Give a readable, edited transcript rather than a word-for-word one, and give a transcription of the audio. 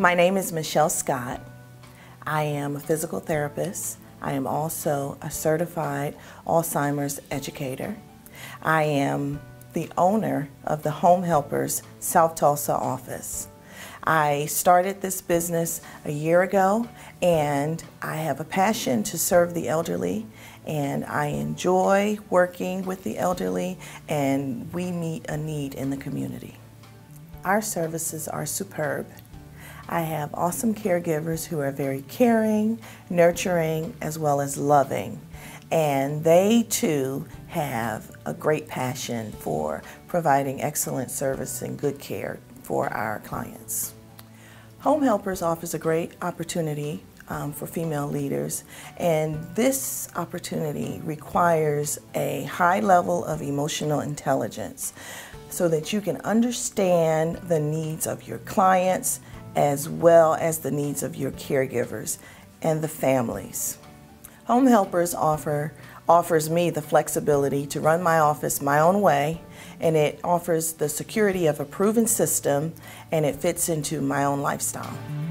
My name is Michelle Scott. I am a physical therapist. I am also a certified Alzheimer's educator. I am the owner of the Home Helpers South Tulsa office. I started this business a year ago, and I have a passion to serve the elderly, and I enjoy working with the elderly, and we meet a need in the community. Our services are superb. I have awesome caregivers who are very caring, nurturing, as well as loving. And they too have a great passion for providing excellent service and good care for our clients. Home Helpers offers a great opportunity for female leaders, and this opportunity requires a high level of emotional intelligence so that you can understand the needs of your clients as well as the needs of your caregivers and the families. Home Helpers offers me the flexibility to run my office my own way, and it offers the security of a proven system, and it fits into my own lifestyle.